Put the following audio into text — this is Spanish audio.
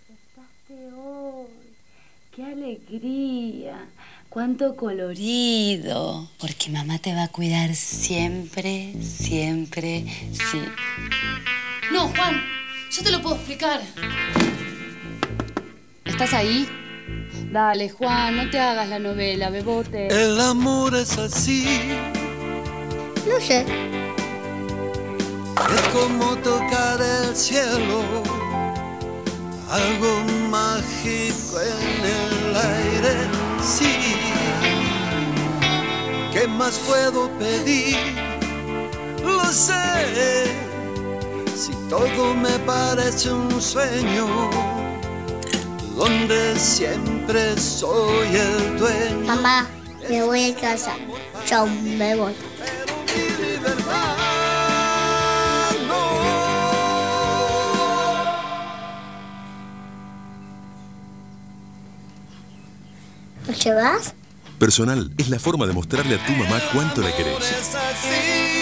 despertaste hoy. ¡Qué alegría! ¡Cuánto colorido! Porque mamá te va a cuidar siempre, siempre, sí. No, Juan, yo te lo puedo explicar. ¿Estás ahí? Dale, Juan, no te hagas la novela, bebote. El amor es así. No sé. Es como tocar el cielo, algo mágico en el aire, sí. ¿Qué más puedo pedir? Lo sé, si todo me parece un sueño, donde siempre soy el dueño. Mamá, me voy a casa. Chao, me voy. Pero mi libertad ¿No te vas? Personal es la forma de mostrarle a tu mamá cuánto la querés. es así.